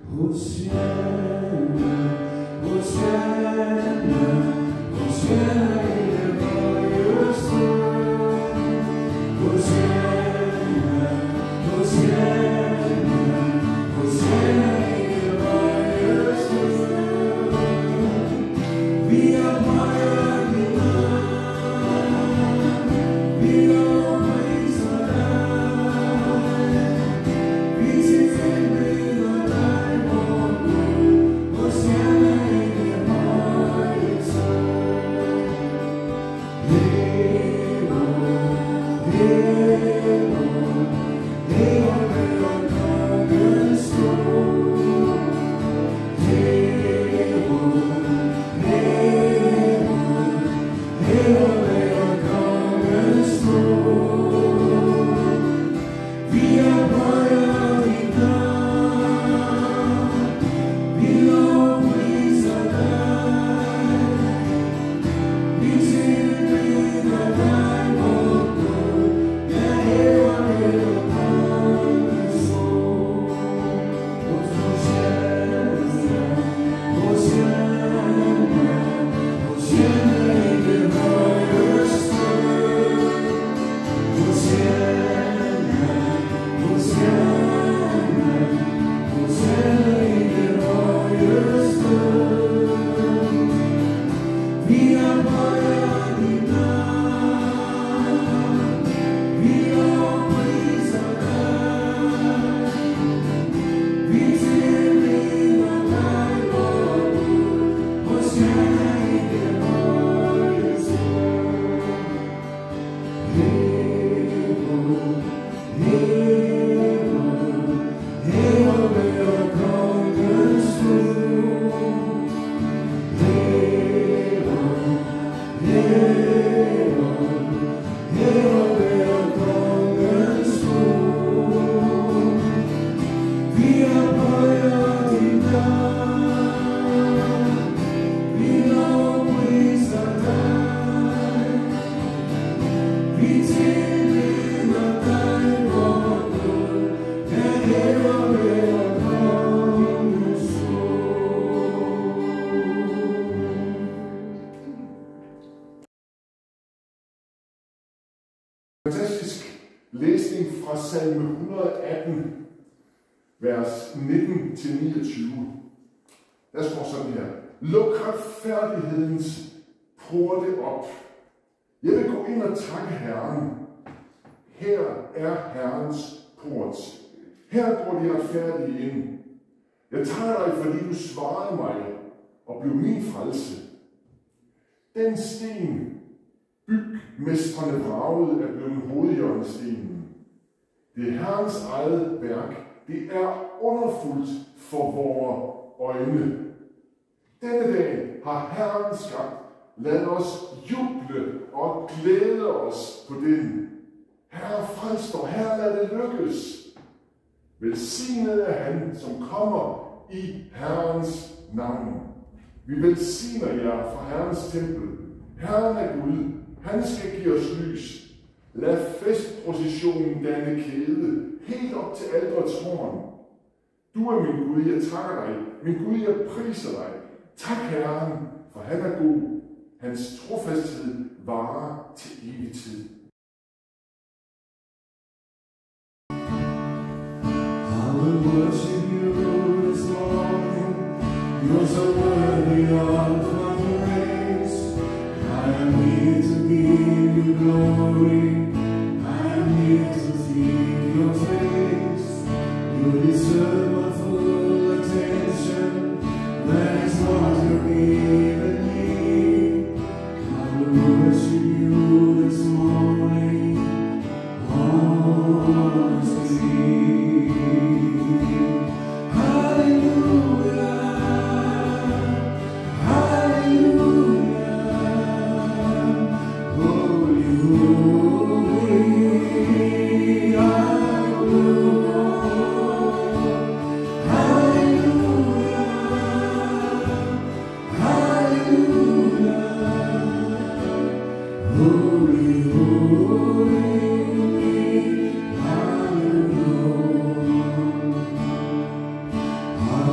Fantastisk læsning fra salme 118, vers 19-29. Der står sådan her. Luk retfærdighedens porte op. Jeg vil gå ind og takke Herren. Her er Herrens port. Her går de retfærdige ind. Jeg tager dig, fordi du svarede mig og blev min frelse. Den sten, bygmestrene bragede, er blevet hovedhjørnestenen. Det er Herrens eget værk. Det er underfuldt for vores øjne. Denne dag har Herren skabt. Lad os juble og glæde os på den. Herre, frels dig. Herre, lad det lykkes. Velsignet er han, som kommer i Herrens navn. Vi velsigner jer fra Herrens tempel. Herren er Gud. Han skal give os lys. Lad festprocessionen danne kæde, helt op til alterets horn. Du er min Gud, jeg takker dig. Min Gud, jeg priser dig. Tak Herren, for han er god. Hans trofasthed varer til evig tid. I will worship you this morning. You're so worthy of my praise. I am here to give you glory. I am here to seek your face. You deserve my full attention. That is what you're giving me. I will worship you this morning. Oh, sing. Hallelujah. Hallelujah.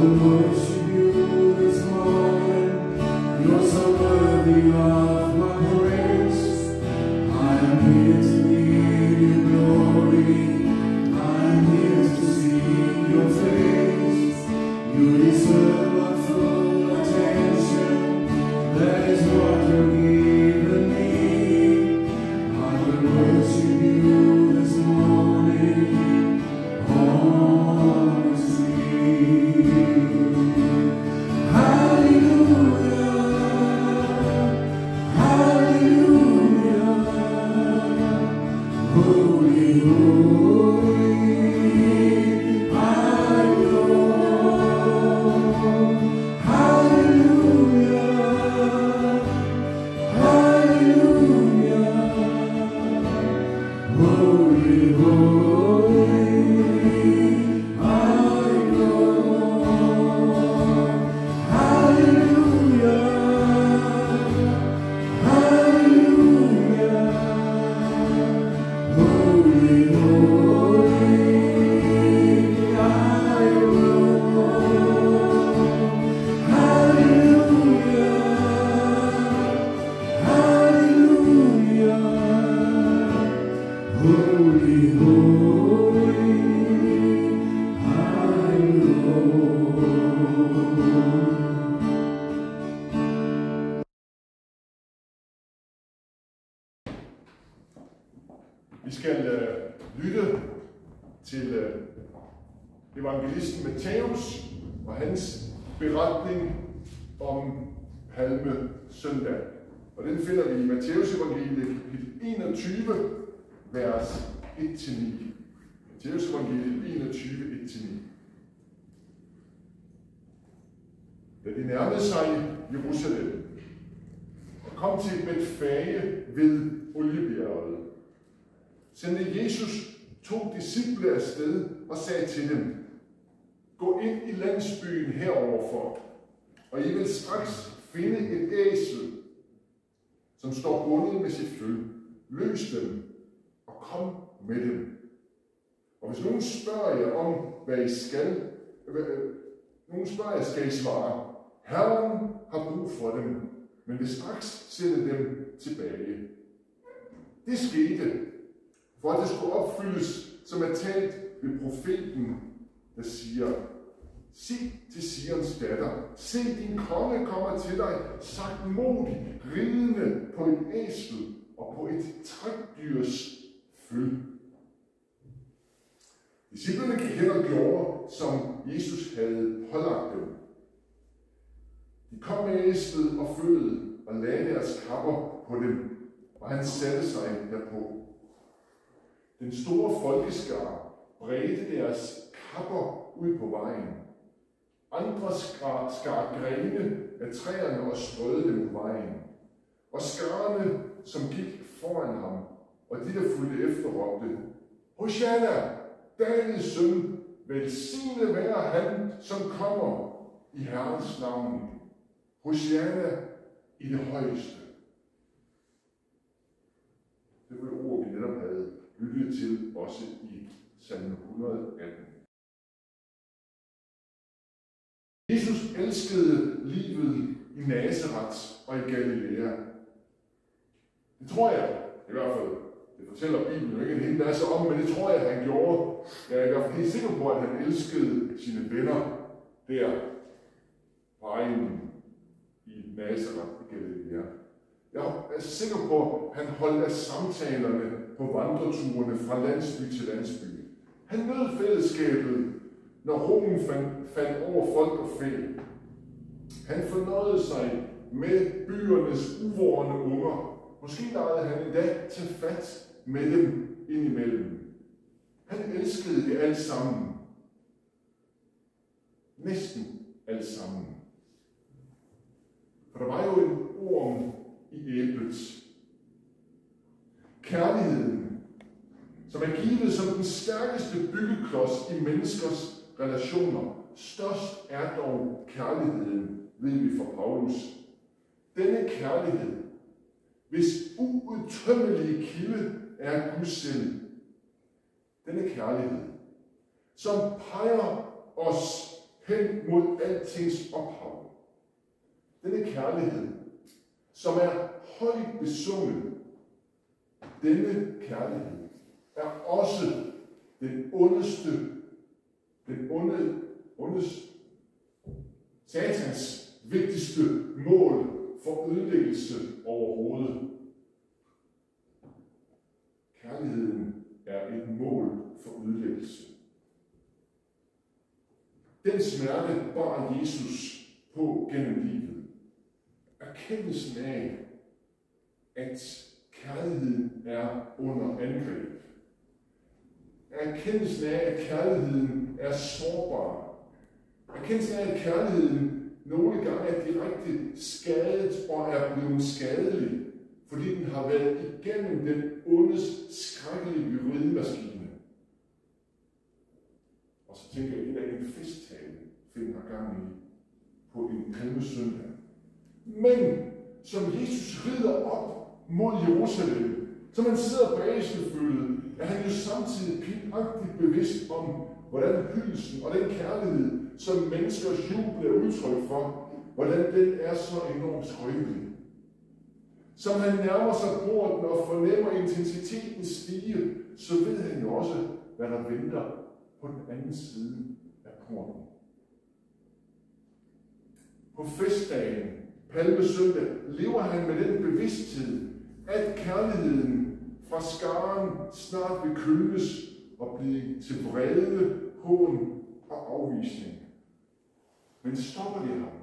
will worship you this morning. You're so worthy of my praise. I am here to give you glory. I am here to see your face. You deserve my full attention. That is what you're giving me. I will worship you this morning. Honestly. Hallelujah. Hallelujah. Holy, holy, I know. Hallelujah. Hallelujah. Holy, holy, I know. Hallelujah. Hallelujah. Holy, holy, I know. Hallelujah. Hallelujah. Holy, holy, I know. Vi skal lytte til evangelisten Matthæus og hans beretning om Palmesøndag. Og den finder vi i Matthæus evangeliet kapitel 21, vers 1-9. Matthæus evangeliet 21, 1-9. Da de nærmede sig Jerusalem og kom til Betfage ved Oliebjerget, sendte Jesus 2 disciple afsted og sagde til dem: Gå ind i landsbyen heroverfor, og I vil straks finde et æsel, som står bundet med sit føl. Løs dem og kom med dem. Og hvis nogen spørger jer om, hvad I skal, skal I svare: Herren har brug for dem, men vil straks sende dem tilbage. Det skete, for at det skulle opfyldes, som er talt ved profeten, der siger: Se til Sions datter, se din konge kommer til dig, sagtmodig, ridende på et æsel og på et trækdyrs føl. Disciplene gik hen og gjorde, som Jesus havde pålagt dem. De kom med æslet og følget og lagde deres kapper på dem, og han satte sig derpå. Den store folkeskare bredte deres kapper ud på vejen. Andre skar grene af træerne og strøede dem på vejen. Og skarne, som gik foran ham, og de, der fulgte efter, råbte: Hosanna, Davids søn, velsignet være han, som kommer i Herrens navn. Hosanna i det højeste. Det var det ord, vi netop havde lyttet til også i salme 118. Jesus elskede livet i Nazaret og i Galilea. Det tror jeg, i hvert fald, det fortæller Bibelen jo ikke en hel masse om, men det tror jeg, han gjorde. Jeg er i hvert fald helt sikker på, at han elskede sine venner der på egnen i Nazaret i Galilea. Jeg er sikker på, at han holdt af samtalerne på vandreturene fra landsby til landsby. Han nød fællesskabet, når roen faldt over folk og fæ. Han fornøjede sig med byernes uvorne unger. Måske legede han endda tage fat med dem indimellem. Han elskede det alt sammen. Næsten alt sammen. For der var jo en orm i æblet. Kærligheden, som er givet som den stærkeste byggeklods i menneskers relationer. Størst er dog kærligheden, ved vi fra Paulus. Denne kærlighed, hvis uudtømmelige kilde er Gud selv. Denne kærlighed, som peger os hen mod altings ophav. Denne kærlighed, som er højt besunget, denne kærlighed er også den ondeste, Satans vigtigste mål for ødelæggelse overhovedet. Kærligheden er et mål for ødelæggelse. Den smerte bar Jesus på gennem livet. Erkendelsen af, at kærligheden er under angreb. Erkendelsen af, at kærligheden er sårbar. Erkendelsen af, at kærligheden nogle gange er direkte skadet og er blevet skadelig, fordi den har været igennem den ondes skrækkelige vridemaskine. Og så tænker jeg, at en festtale finder gang i på en palmesøndag. Men som Jesus rider op mod Jerusalem, som han sidder bag æselfølget, er han jo samtidig pinagtigt bevidst om, hvordan hyldelsen og den kærlighed, som menneskers jubel er udtryk for, hvordan den er så enormt skrøbelig. Som han nærmer sig porten og fornemmer intensiteten stige, så ved han jo også, hvad der venter på den anden side af porten. På festdagen, palmesøndag, lever han med den bevidsthed, at kærligheden fra skaren snart vil kølnes og blive til vrede, hån og afvisning. Men stopper det ham?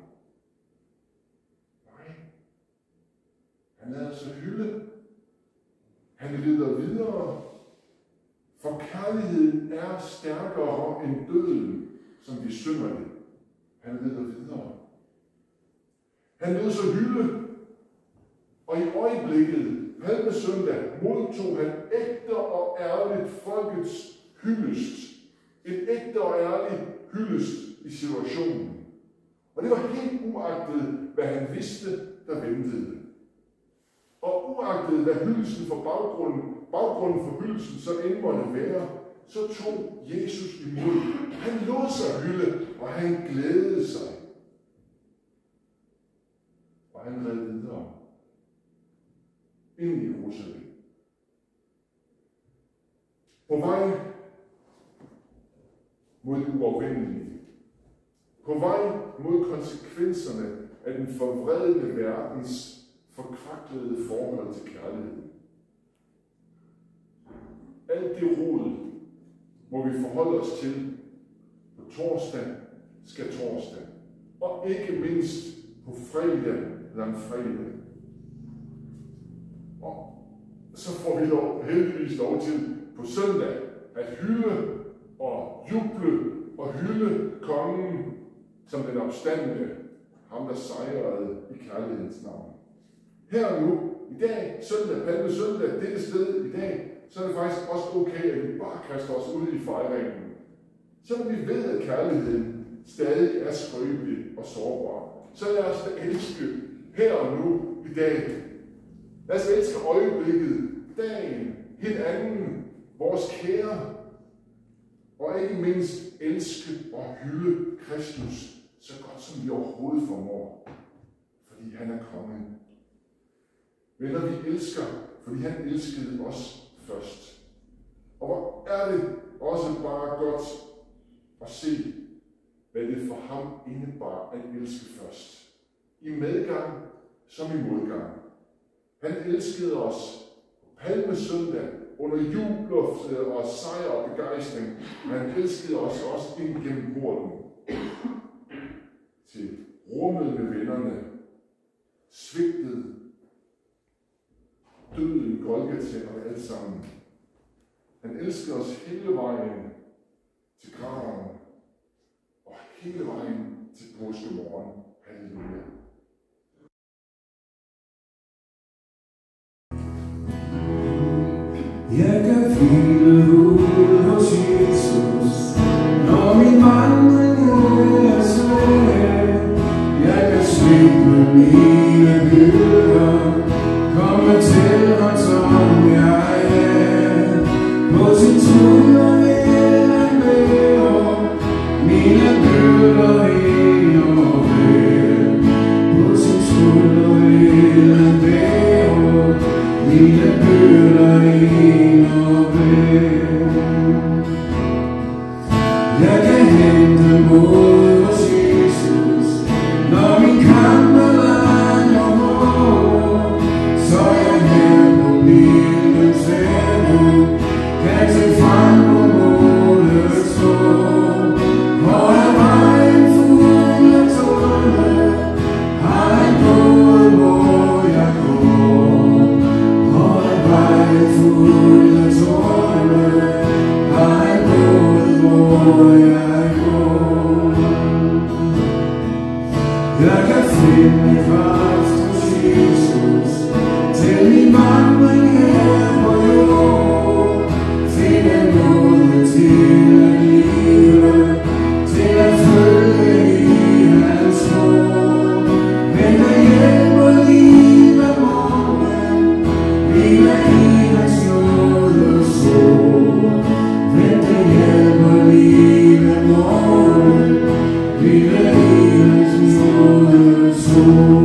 Nej. Han lader sig hylde. Han leder videre. For kærligheden er stærkere end døden, som vi synger det. Han leder videre. Han lod sig hylde. Og i øjeblikket, palmesøndag, modtog han ægte og ærligt folkets hyldest. En ægte og ærlig hyldest i situationen. Og det var helt uagtet, hvad han vidste, der ventede. Og uagtet, hvad hyldelsen for baggrunden for hyldelsen så end måtte være, så tog Jesus imod. Han lod sig hylde, og han glædede sig. Og han red videre ind i Jerusalem. På vej mod det uafvendelige. På vej mod konsekvenserne af den forvredne verdens forkvaklede forhold til kærlighed. Alt det rod må vi forholde os til på torsdag skal torsdag. Og ikke mindst på fredag langfredag. Og så får vi heldigvis lov til på søndag at hylde og juble og hylde kongen som den opstandende, ham der sejrede i kærlighedens navn. Her og nu, i dag, søndag, palmesøndag, dette sted i dag, så er det faktisk også okay, at vi bare kaster os ud i fejringen. Selvom vi ved, at kærligheden stadig er skrøbelig og sårbar, så lad os da elske her og nu i dag. Lad os elske øjeblikket, dagen, hinanden, vores kære, og ikke mindst elske og hylde Kristus så godt som vi overhovedet formår, fordi han er kongen. Venner, vi elsker, fordi han elskede os først. Og hvor er det også bare godt at se, hvad det for ham indebar at elske først. I medgang som i modgang. Han elskede os på palmesøndag under jubel og sejr og begejstring. Men han elskede os også ind gennem porten til rummet med vennerne, svigtet, døden, Golgata og alt sammen. Han elskede os hele vejen til graven og hele vejen til påskemorgen. Halleluja. Jeg kan file ud hos Jesus, når min vandring er svær. Jeg kan slippe mine byrder, komme til ham som jeg er. På sin skulder vil han bære mine byrder. Jeg kan finde kraft hos Jesus til min vandring her på jord. Finde noget til at leve, til at følge i hans spor. Men der hjælper livet morgen, hvile i hans nådes år. Men der hjælper livet morgen, hvile i hans nådes år.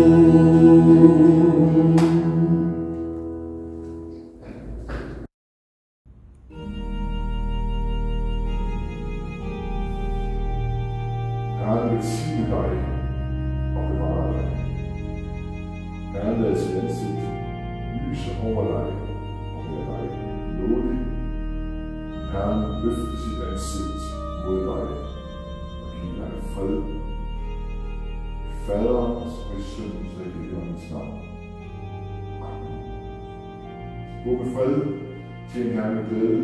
Herren velsigne dig og bevare dig. Herren lad sit ansigt lyse over dig og være dig nådig. Herren løfte sit ansigt mod dig og give dig fred. Faderens og i Søndens og i Helligåndens navn. Amen. Gå med fred til en Herren med glæde.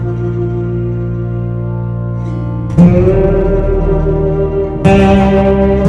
Thank you.